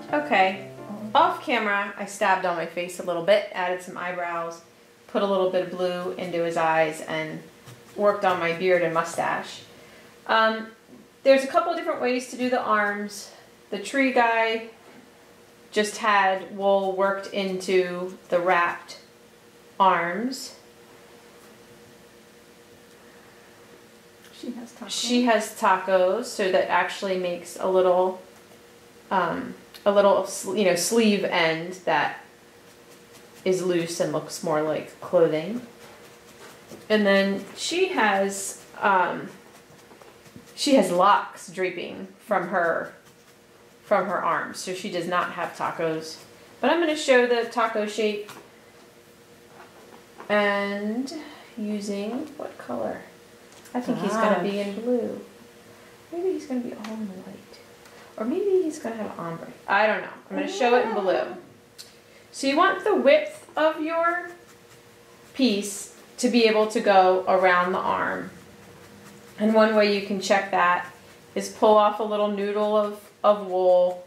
Okay, off camera, I stabbed on my face a little bit, added some eyebrows, put a little bit of blue into his eyes, and worked on my beard and mustache. There's a couple of different ways to do the arms. The tree guy just had wool worked into the wrapped arms. She has tacos. She has tacos, so that actually makes a little sleeve end that is loose and looks more like clothing. And then she has locks draping from her arms, so she does not have tacos. But I'm going to show the taco shape and using what color? I think he's going to be in blue. Maybe he's going to be all in white. Or maybe he's going to have ombre. I don't know. I'm going to show it in blue. So you want the width of your piece to be able to go around the arm. And one way you can check that is pull off a little noodle of wool.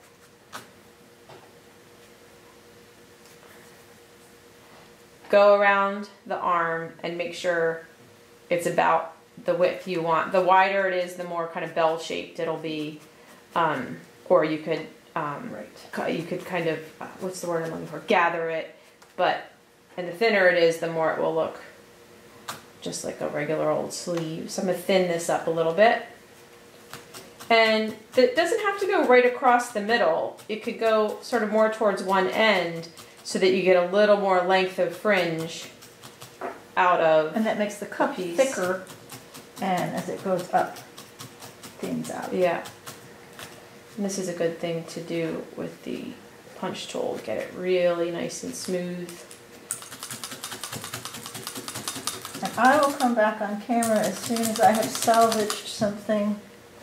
Go around the arm and make sure it's about the width you want. The wider it is, the more kind of bell-shaped it'll be. Or you could, you could kind of, what's the word I'm looking for? Gather it. And the thinner it is, the more it will look just like a regular old sleeve. So I'm going to thin this up a little bit. And it doesn't have to go right across the middle. It could go sort of more towards one end so that you get a little more length of fringe out of. And that makes the cup thicker, and as it goes up, thins out. Yeah. And this is a good thing to do with the punch tool. Get it really nice and smooth. And I will come back on camera as soon as I have salvaged something.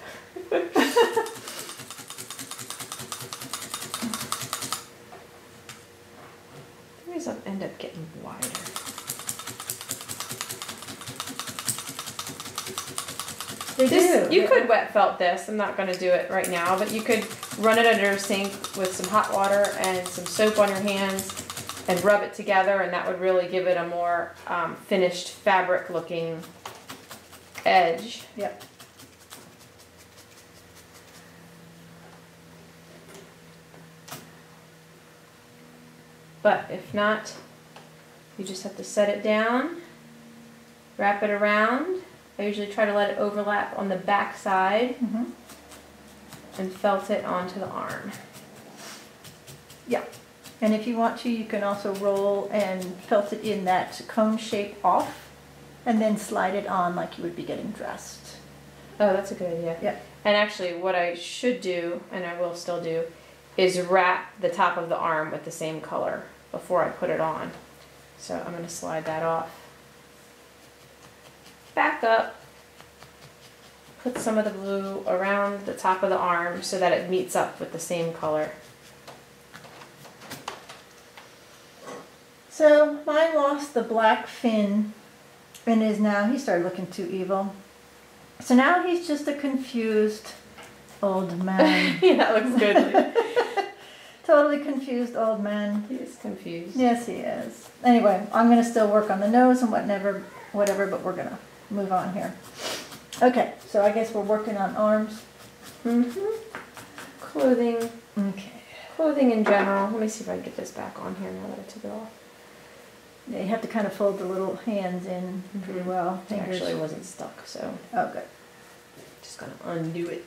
These will end up getting wider. You could wet felt this. I'm not going to do it right now, but you could run it under a sink with some hot water and some soap on your hands and rub it together, and that would really give it a more finished fabric looking edge. Yep. But if not, you just have to set it down, wrap it around. I usually try to let it overlap on the back side and felt it onto the arm. Yeah. And if you want to, you can also roll and felt it in that cone shape off and then slide it on like you would be getting dressed. Oh, that's a good idea. Yeah. And actually what I should do, and I will still do, is wrap the top of the arm with the same color before I put it on. So I'm going to slide that off. Back up, put some of the blue around the top of the arm so that it meets up with the same color. So mine lost the black fin and is now, he started looking too evil. So now he's just a confused old man. Yeah, that looks good. Totally confused old man. He is confused. Yes, he is. Anyway, I'm going to still work on the nose and whatever, but we're going to move on here. Okay, so I guess we're working on arms. Clothing. Okay. Clothing in general. Let me see if I can get this back on here now that I took it off. Yeah, you have to kind of fold the little hands in pretty well. It actually wasn't stuck, so. Oh, good. Just gonna undo it.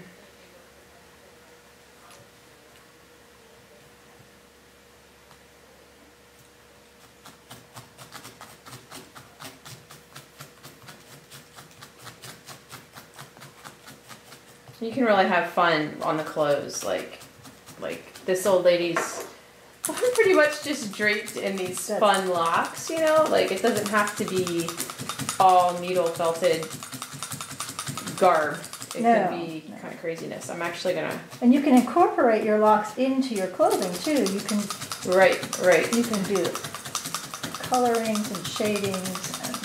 You can really have fun on the clothes, like this old lady's pretty much just draped in these fun locks, you know? Like, it doesn't have to be all needle felted garb. It could be kind of craziness. I'm actually gonna... And you can incorporate your locks into your clothing, too. You can... Right. You can do colorings and shadings and...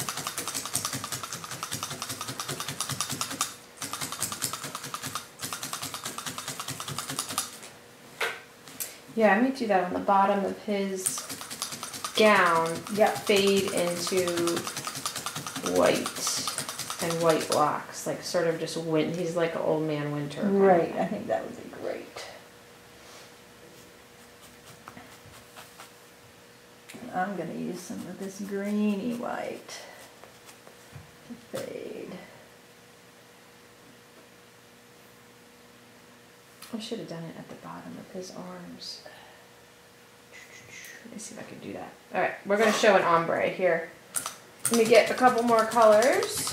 Yeah, I may do that on the bottom of his gown. Yeah. Fade into white and white blocks, like sort of just he's like an old man winter. Right, I think that would be great. And I'm gonna use some of this greeny white to fade. I should have done it at the bottom of his arms. Let me see if I can do that. All right, we're gonna show an ombre here. Let me get a couple more colors.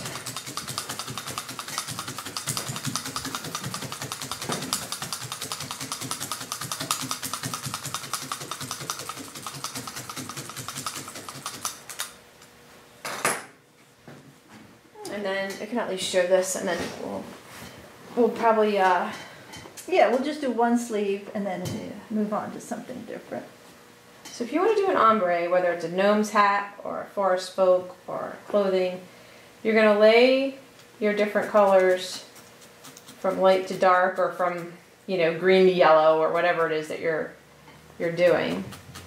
And then I can at least show this, and then we'll probably Yeah, we'll just do one sleeve and then move on to something different. So if you want to do an ombre, whether it's a gnome's hat or a forest folk or clothing, you're going to lay your different colors from light to dark, or from, you know, green to yellow, or whatever it is that you're doing.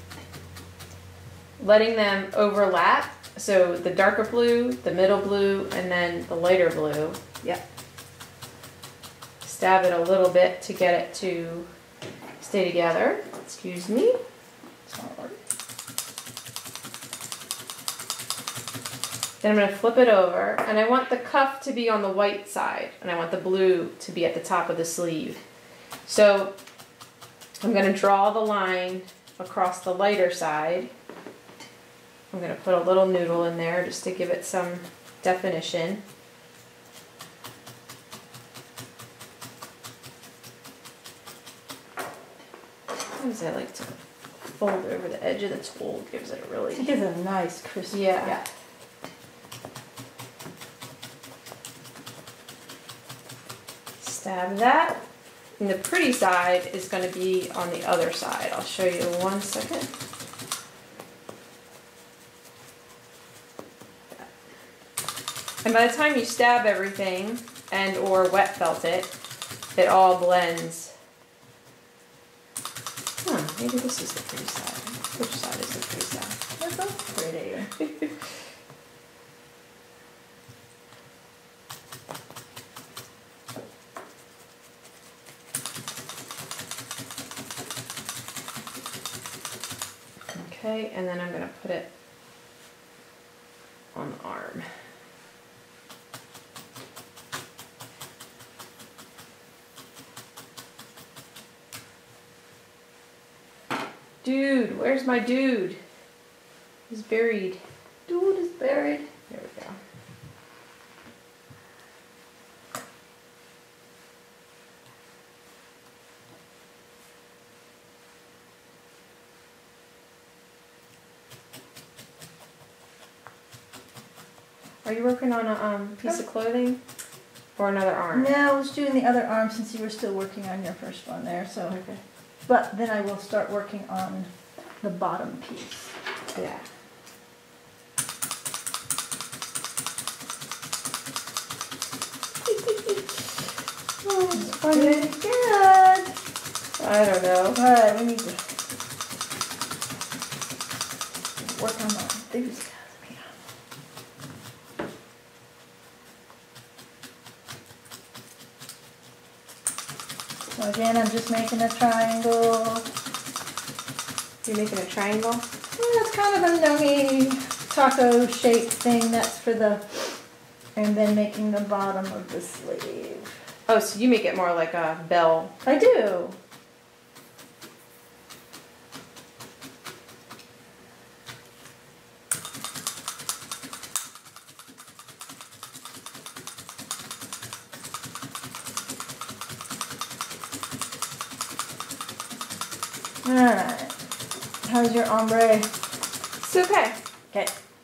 Letting them overlap, so the darker blue, the middle blue, and then the lighter blue. Yep. Stab it a little bit to get it to stay together. Excuse me. Sorry. Then I'm going to flip it over, and I want the cuff to be on the white side, and I want the blue to be at the top of the sleeve. So I'm going to draw the line across the lighter side. I'm going to put a little noodle in there just to give it some definition. Sometimes I like to fold over the edge of the tool. It gives it a really... It gives a nice crisp. Yeah. Stab that. And the pretty side is going to be on the other side. I'll show you in 1 second. And by the time you stab everything and or wet felt it, it all blends. Huh, maybe this is the pretty side. Which side is the pretty side? They're both pretty. Okay, and then I'm going to put it on the arm. Dude, where's my dude? He's buried. Dude is buried. There we go. Are you working on a piece of clothing or another arm? No, I was doing the other arm since you were still working on your first one there. So, Okay. but then I will start working on the bottom piece. Yeah. Oh, it's funny. Good. I don't know. All right, we need to work on the enthusiasm here. So again, I'm just making a triangle. You're making a triangle? Well, it's kind of a nuggy taco shaped thing. That's for the, and then making the bottom of the sleeve. Oh, so you make it more like a bell. I do. Alright. How's your ombre? It's okay. Okay.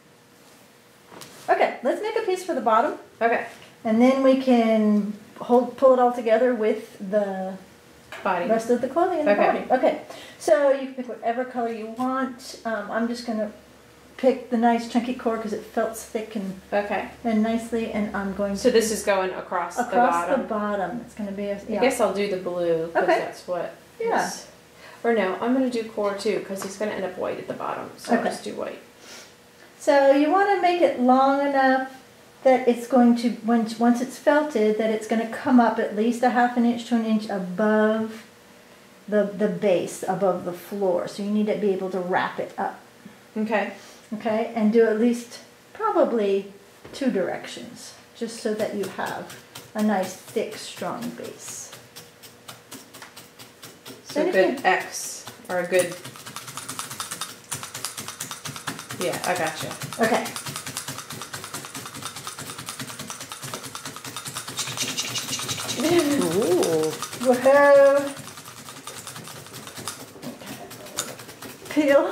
Okay, let's make a piece for the bottom. Okay. And then we can pull it all together with the Body. rest of the clothing and the Okay. body. Okay, so you can pick whatever color you want. I'm just going to pick the nice chunky cord because it felts thick Okay. and nicely, and I'm going So to this is going across the across bottom. the bottom. It's going to be a, yeah. I guess I'll do the blue because Okay. that's what. Yeah. is- Or no, I'm gonna do core too, because he's gonna end up white at the bottom, so I'll Okay. just do white. So you want to make it long enough that it's going to, once it's felted, that it's going to come up at least a half an inch to an inch above the base, above the floor. So you need to be able to wrap it up, Okay. okay? And do at least probably 2 directions, just so that you have a nice, thick, strong base. So a Then good if you- X, or a good... Yeah, I gotcha. Okay. Ooh. Whoa. Peel.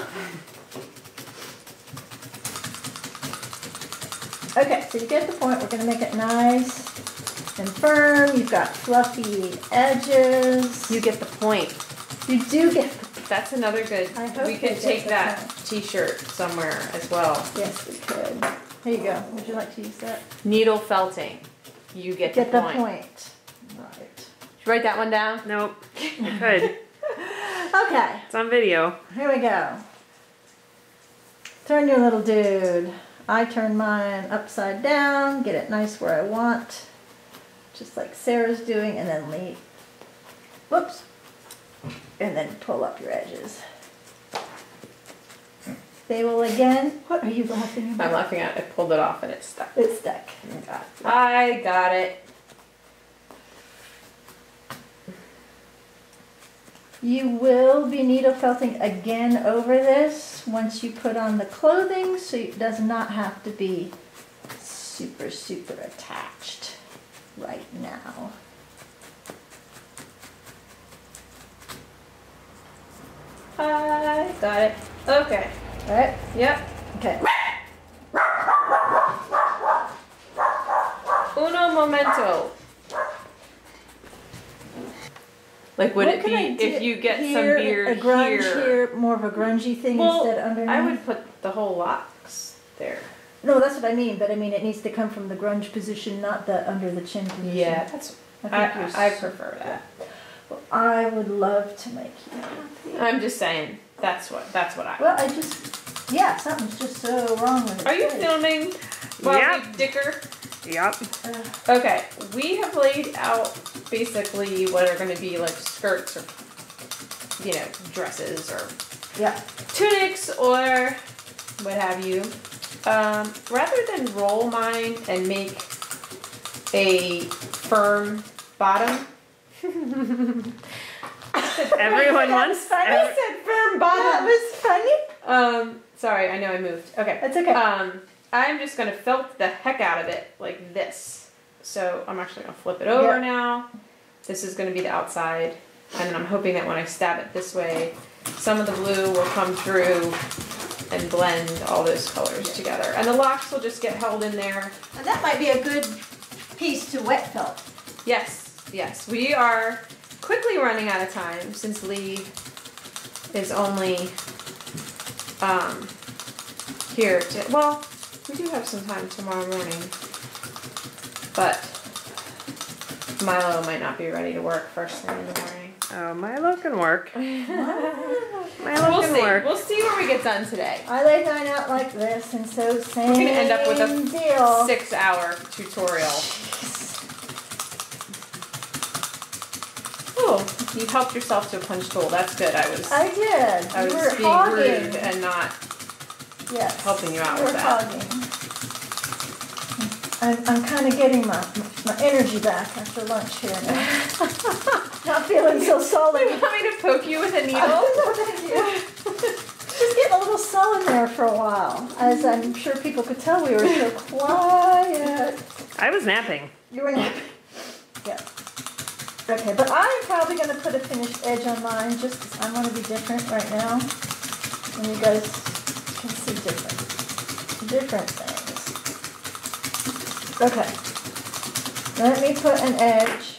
Okay, so you get the point. We're going to make it nice and firm. You've got fluffy edges. You get the point. You do get the That's another good... I hope We you could get take the that point. t-shirt somewhere as well. Yes, we could. Here you go. Would you like to use that? Needle felting. You get, Get the the point. point. Right. Should we write that one down? Nope. I could. Okay, It's on video. here we go. Turn your little dude. I turn mine upside down, get it nice where I want, just like Sarah's doing, and then leave. Whoops. And then pull up your edges. They will again. What are you laughing about? I'm laughing at it. I pulled it off and it's stuck. It's stuck. I got it. You will be needle felting again over this once you put on the clothing, so it does not have to be super, super attached right now. I got it. Okay. All right? Yep. Okay. Uno momento. Like, would What it can I be do if you get some here, beard a grunge here? more of a grungy thing Well, instead underneath? I would put the whole locks there. No, that's what I mean, but I mean it needs to come from the grunge position, not the under the chin position. Yeah, that's. I prefer that. Well, I would love to make you happy. I'm just saying. That's what I. Well, I just, yeah, something's just so wrong with it. Are you filming while Yep. we dicker? Yep. Okay, we have laid out basically what are going to be like skirts or, you know, dresses or Yeah. tunics or what have you. Rather than roll mine and make a firm bottom. Everyone wants. I said firm That bottom. was funny. Sorry, I know I moved. Okay. That's okay. I'm just gonna felt the heck out of it like this. So I'm actually gonna flip it over Yeah. now. This is gonna be the outside. And then I'm hoping that when I stab it this way, some of the blue will come through and blend all those colors together. And the locks will just get held in there. And that might be a good piece to wet felt. Yes, yes. We are quickly running out of time since Lee is only here to, well, we do have some time tomorrow morning, but Milo might not be ready to work first thing in the morning. Oh, Milo can work. Milo We'll can see. work. We'll see where we get done today. I laid mine out like this, and so same We're gonna end up with a deal. 6-hour tutorial. Oh, you helped yourself to a punch tool. That's good. I was I did. I You was were being hogging. rude and not. Yes. helping you out You with were that. hogging. I'm kind of getting my energy back after lunch here now. Not feeling so You solid. want me to poke you with a needle? No, thank you. Just getting a little sullen there for a while. As I'm sure people could tell, we were so quiet. I was napping. You were napping. Yeah. Okay, but I'm probably going to put a finished edge on mine just 'cause I want to be different right now. And you guys can see different things. Okay. Let me put an edge.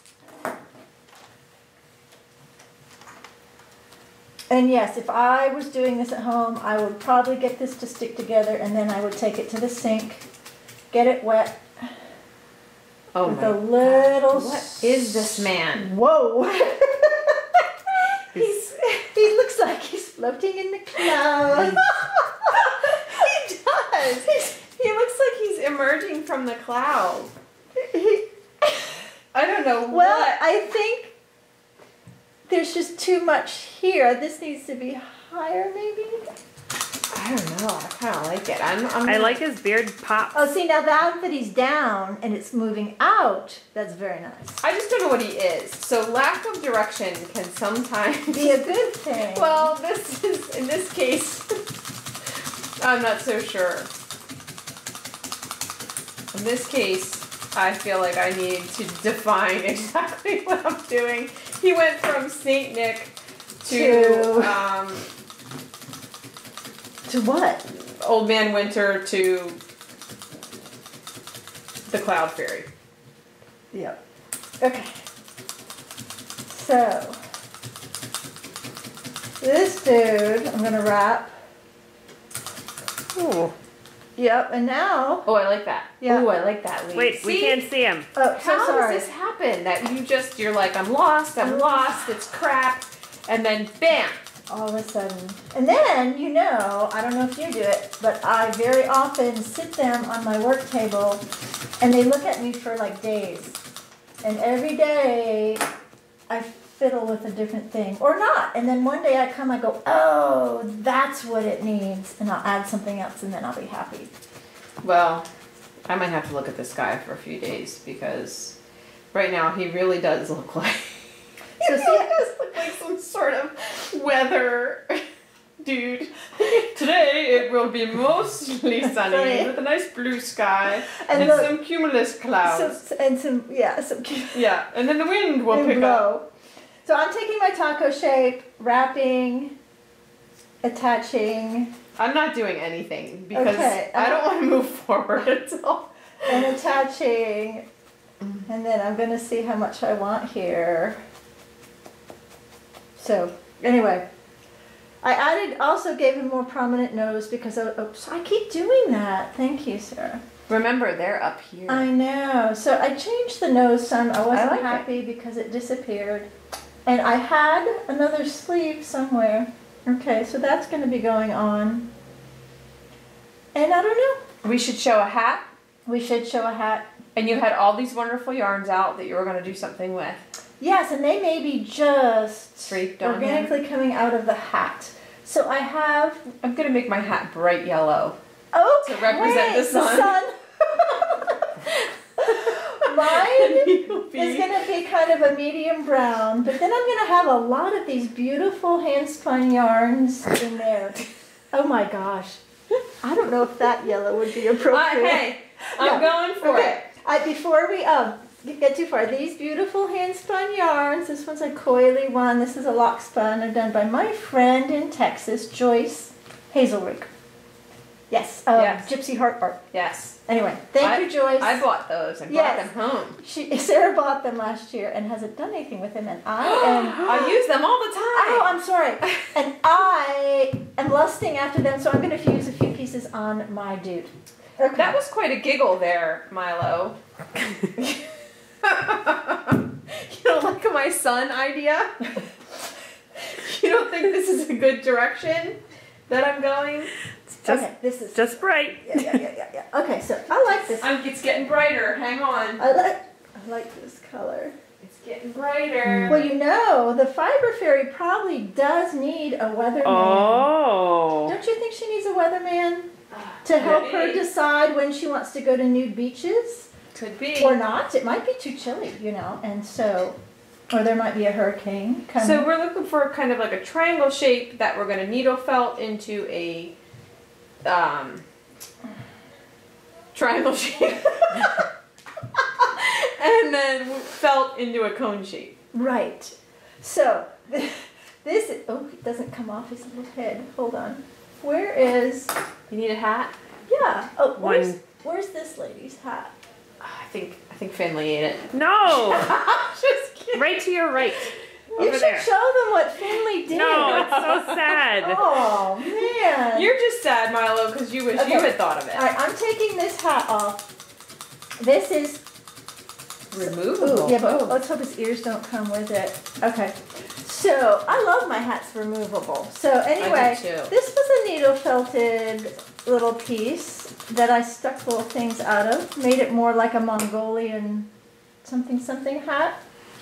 And yes, if I was doing this at home, I would probably get this to stick together and then I would take it to the sink, get it wet, Oh with my a little. What is this man? Whoa! He's looks like he's floating in the clouds. He does. He looks like he's emerging from the cloud. I don't know Well, what. I think there's just too much here. This needs to be higher, maybe. I don't know. I kind of like it. I like his beard pop. Oh, see, now that he's down and it's moving out, that's very nice. I just don't know what he is. So lack of direction can sometimes Be a good thing. Well, this is in this case. I'm not so sure. In this case, I feel like I need to define exactly what I'm doing. He went from Saint Nick to what? Old Man Winter to the Cloud Fairy. Yep. Okay. So, this dude, I'm gonna wrap. Ooh. Yep, and now. Oh, I like that. Yeah. Oh, I like that. Lee. Wait, we See? can't see him. Oh, so How sorry. does this happen? That you're like, I'm lost, it's crap, and then bam! All of a sudden. And then, I don't know if you do it, but I very often sit them on my work table and they look at me for like days. And every day I fiddle with a different thing or not. And then one day I come, I go, oh, that's what it needs. And I'll add something else and then I'll be happy. Well, I might have to look at this guy for a few days because right now he really does look like So he really does look like some sort of weather dude. Today it will be mostly sunny with a nice blue sky and look, some cumulus clouds. some Yeah, and then the wind will and pick up. blow. So I'm taking my taco shape, wrapping, attaching, I'm not doing anything because Okay, I don't want to move forward at all. and attaching, and then I'm going to see how much I want here. So, anyway, also gave him more prominent nose because I keep doing that. Thank you, Sarah. Remember, they're up here. I know. So I changed the nose some. I wasn't like it. happy because it disappeared. And I had another sleeve somewhere. Okay, so that's going to be going on. And I don't know. We should show a hat. We should show a hat. And you had all these wonderful yarns out that you were going to do something with. Yes, and they may be just Draped on organically coming out of the hat. So I have. I'm going to make my hat bright yellow. Okay, To represent the sun. Mine You'll be- is going to be kind of a medium brown, but then I'm going to have a lot of these beautiful hand-spun yarns in there. Oh my gosh. I don't know if that yellow would be appropriate. Hey, I'm No. going for Okay. it. Before we get too far, these beautiful hand-spun yarns, this one's a coily one, this is a lock spun, are done by my friend in Texas, Joyce Hazelrig. Yes, Yes. Gypsy Heart Art. Yes. Anyway, thank you, Joyce. I bought those and Yes. brought them home. Sarah bought them last year and hasn't done anything with them, and I am. I use them all the time. Oh, I'm sorry. And I am lusting after them, so I'm going to fuse a few pieces on my dude. Okay. That was quite a giggle there, Milo. You don't like my sun idea? You don't think this is a good direction that I'm going? Just, okay, this is just bright. yeah. Okay, so I like this. It's getting brighter. Hang on. I like this color. It's getting brighter. Well, the Fiber Fairy probably does need a weatherman. Oh. Don't you think she needs a weatherman to help her Maybe. decide when she wants to go to nude beaches Could be. or not? It might be too chilly, and so, or there might be a hurricane coming. So we're looking for kind of like a triangle shape that we're going to needle felt into a triangle shape. And then felt into a cone shape. Right. So this is, it doesn't come off his little head. Hold on. Where is? You need a hat? Yeah. Oh, One. where's this lady's hat? I think Finley ate it. No. Just kidding. Right to your right. You Over should there. show them what Finley did. No, it's so sad. Oh man. You're just sad, Milo, because you wish you Okay. had thought of it. All right, I'm taking this hat off. This is. Removable. Ooh, yeah, but let's hope his ears don't come with it. Okay. So So I love my hats removable. So anyway, too. this was a needle felted little piece that I stuck little things out of, made it more like a Mongolian something hat.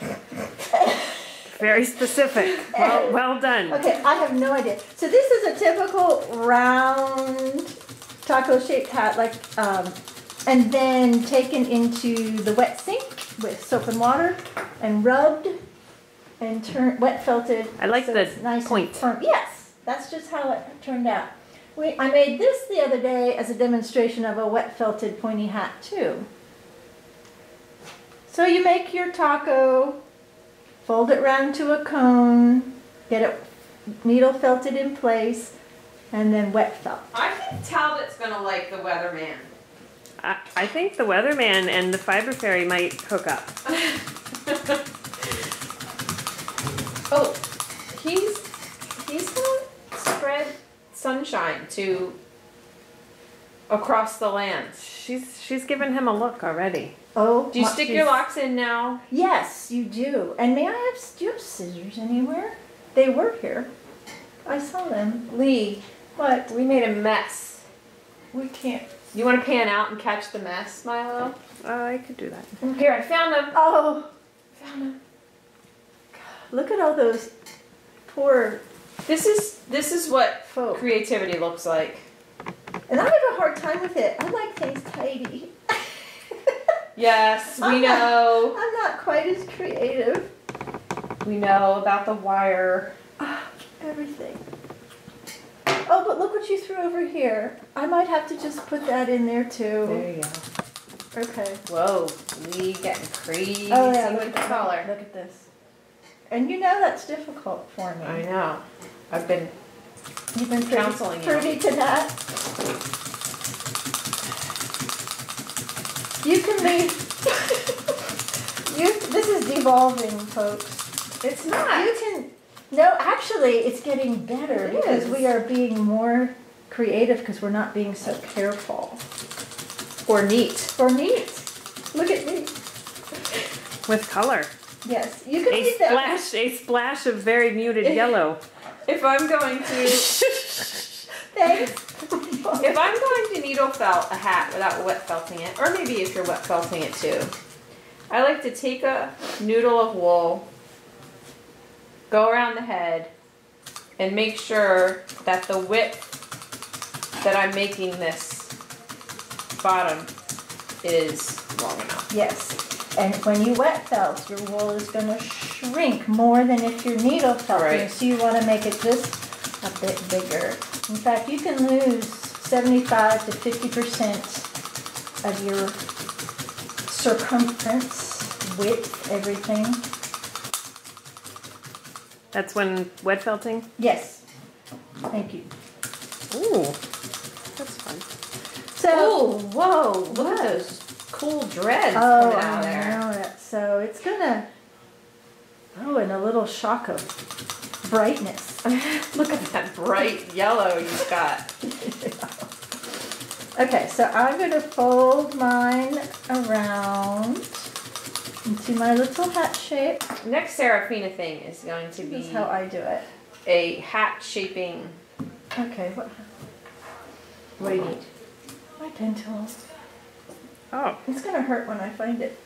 Very specific. Well done. Okay, I have no idea. So this is a typical round taco shaped hat, like, and then taken into the wet sink with soap and water and rubbed and wet felted. I like so the it's nice and point. firm. Yes, that's just how it turned out. I made this the other day as a demonstration of a wet felted pointy hat too. So you make your taco, fold it round to a cone, get it needle felted in place, and then wet felt. I think Talbot's gonna like the Weatherman. I think the Weatherman and the Fiber Fairy might hook up. Oh, he's gonna spread sunshine across the land. She's given him a look already. Oh, Do you stick your locks in now? Yes, you do. And may I have, do you have scissors anywhere? They were here. I saw them. Lee, What? we made a mess. We can't. You want to pan out and catch the mess, Milo? I could do that. Here, I found them. Oh, Found them. look at all those poor This is what folk. creativity looks like. And I have a hard time with it. I like things tidy. Yes, we I'm know. I'm not quite as creative. We know about the wire. Everything. Oh, but look what you threw over here. I might have to just put that in there too. There you go. Okay. Whoa, Lee getting crazy Oh yeah, with the color. Look at this. And you know that's difficult for me. I know. I've been You've been counseling you. privy to that. You can be. This is devolving, folks. It's not. You can. No, actually, it's getting better It because is. we are being more creative because we're not being so careful Or neat. or neat. Look at me. With color. Yes, you can A use that. splash of very muted yellow. If I'm going to Thanks. if I'm going to needle felt a hat without wet felting it, or maybe if you're wet felting it too, I like to take a noodle of wool, go around the head, and make sure that the width that I'm making this bottom is long enough. Yes, and when you wet felt, your wool is going to shrink more than if you're needle felting. Right. So you want to make it just a bit bigger. In fact, you can lose 75 to 50% of your circumference, width, everything. That's when wet felting. Yes. Thank you. Ooh, that's fun. So. Oh, whoa! Look What? at those cool dreads Oh, coming out of I there. know it. So it's gonna. Oh, and a little shock of brightness. Look at that bright yellow you've got. Okay, so I'm going to fold mine around into my little hat shape. Next Serafina thing is going to This be is how I do it. a hat shaping. Okay, what What do you need? my pen tool? Oh, It's going to hurt when I find it.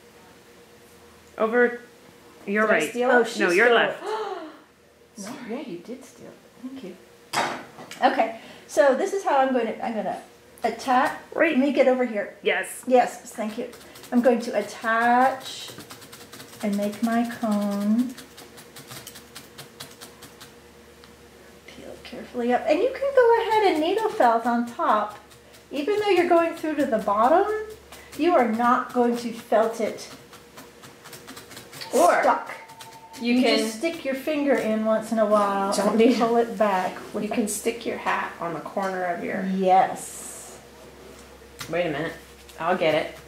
over your Did I right. steal Oh, it? she No, your stole left. No, yeah, you did steal it. Thank you. Okay, so this is how I'm going to attach. Right. Let me get over here. Yes. Yes, thank you. I'm going to attach and make my cone. Peel it carefully up. And you can go ahead and needle felt on top. Even though you're going through to the bottom, you are not going to felt it Or stuck. You can just stick your finger in once in a while Don't and need- pull it back. With you can stick your hat on the corner of your. Yes. Wait a minute, I'll get it.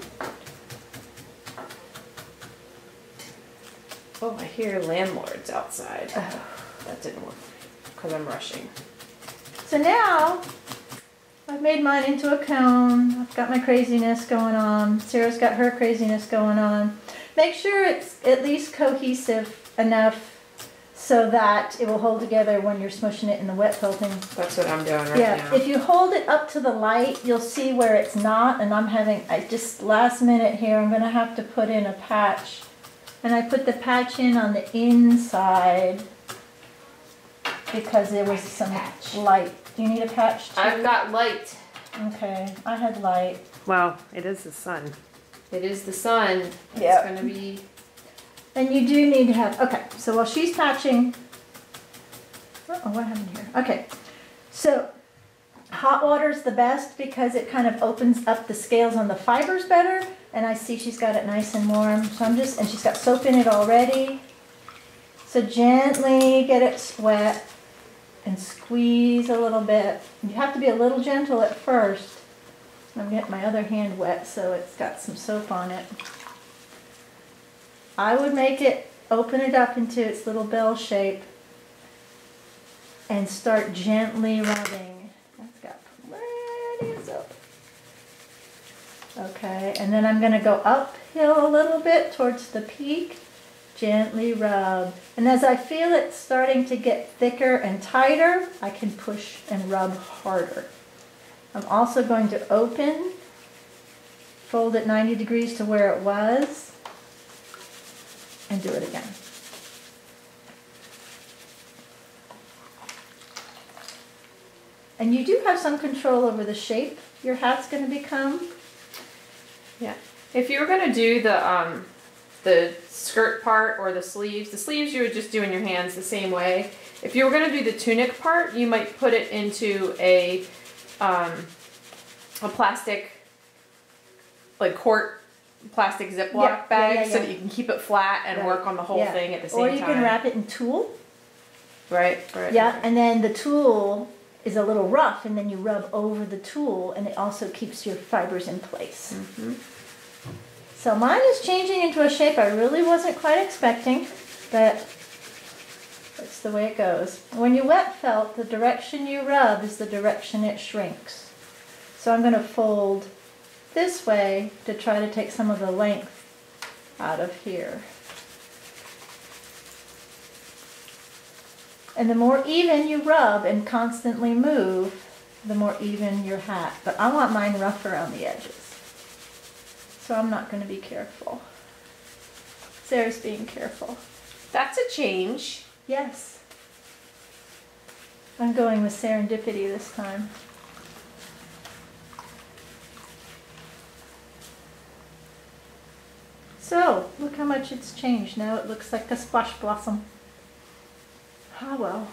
Oh, I hear landlords outside. That didn't work because I'm rushing. So now, I've made mine into a cone. I've got my craziness going on. Sarah's got her craziness going on. Make sure it's at least cohesive enough so that it will hold together when you're smushing it in the wet felting. That's what I'm doing right Yeah, now. if you hold it up to the light, you'll see where it's not, and I just last minute here, I'm gonna have to put in a patch. And I put the patch in on the inside because there was some light. Do you need a patch too? I've got light. Okay, I had light. Well, it is the sun. It is the sun. Yeah. It's gonna be. And you do need to have, okay, so while she's patching, oh, what happened here? Okay, so hot water is the best because it kind of opens up the scales on the fibers better. And I see she's got it nice and warm. So and she's got soap in it already. So gently get it wet and squeeze a little bit. You have to be a little gentle at first. I'm getting my other hand wet, so it's got some soap on it. I would make it, open it up into its little bell shape and start gently rubbing. That's got plenty of soap. Okay, and then I'm gonna go uphill a little bit towards the peak, gently rub. And as I feel it starting to get thicker and tighter, I can push and rub harder. I'm also going to open, fold it 90 degrees to where it was, and do it again. And you do have some control over the shape your hat's going to become. Yeah. If you were gonna do the skirt part or the sleeves you would just do in your hands the same way. If you were gonna do the tunic part, you might put it into a plastic, like quart plastic Ziploc bag, so that you can keep it flat and work on the whole thing at the same time. Or you can wrap it in tulle. Right. Yeah, and then the tulle is a little rough, and then you rub over the tulle, and it also keeps your fibers in place. Mm-hmm. So mine is changing into a shape I really wasn't quite expecting, but that's the way it goes. When you wet felt, the direction you rub is the direction it shrinks. So I'm going to fold this way to try to take some of the length out of here. And the more even you rub and constantly move, the more even your hat. But I want mine rough around the edges. So I'm not going to be careful. Sarah's being careful. That's a change. Yes. I'm going with serendipity this time. So, look how much it's changed. Now it looks like a squash blossom. Ah, well.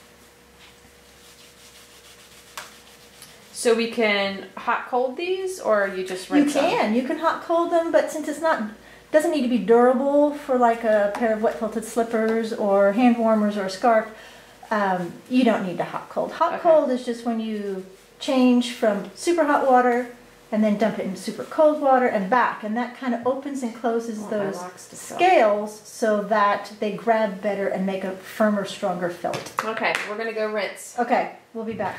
So we can hot cold these, or you just You rinse them? can. You can hot cold them, but since it's not, doesn't need to be durable for like a pair of wet felted slippers or hand warmers or a scarf, you don't need to hot cold. Hot cold is just when you change from super hot water and then dump it in super cold water and back, and that kind of opens and closes those scales so that they grab better and make a firmer, stronger felt. Okay, we're gonna go rinse. Okay, we'll be back.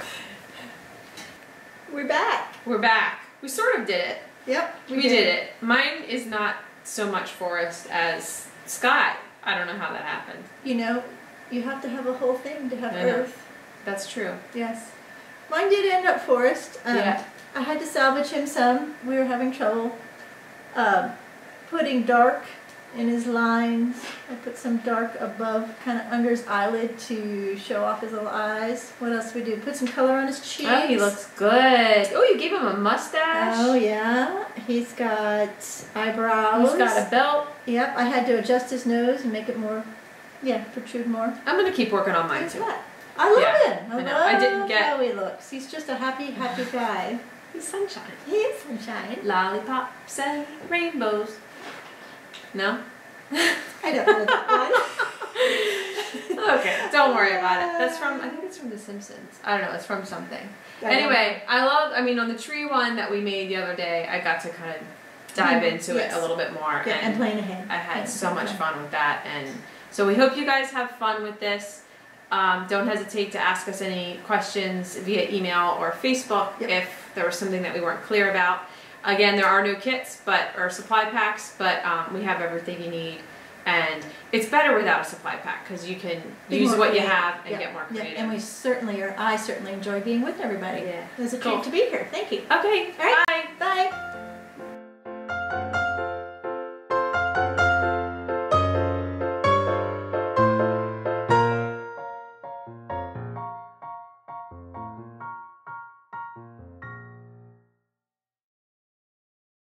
We're back. We're back. We sort of did it. Yep, We did it. Mine is not so much forest as sky. I don't know how that happened. You know, you have to have a whole thing to have I know. earth. That's true. Yes. Mine did end up forest. Yeah. I had to salvage him some. We were having trouble putting dark in his lines. I put some dark above, kind of under his eyelid to show off his little eyes. What else did we do? Put some color on his cheeks. Oh, he looks good. Oh, you gave him a mustache. Oh, yeah. He's got eyebrows. He's got a belt. Yep, I had to adjust his nose and make it more, protrude more. I'm gonna keep working on mine What's too. that? I love him. I know. love I didn't get- how he looks. He's just a happy, happy guy. He's sunshine. He is sunshine. Lollipops and rainbows. No? I don't know that one. Okay, don't worry about it. That's from, I think it's from The Simpsons. I don't know, it's from something. Anyway, I mean, on the tree one that we made the other day, I got to kind of dive into it a little bit more. Yeah, and playing a hand. I had so much fun with that. And so we hope you guys have fun with this. Don't hesitate to ask us any questions via email or Facebook if there was something that we weren't clear about. Again, there are no kits or supply packs, but we have everything you need And it's better without a supply pack because you can Be use more what you creative. have and Yeah, get more yeah, creative. and I certainly enjoy being with everybody. Yeah. It was a Cool. treat to be here. Thank you. Okay, All right. bye. Bye.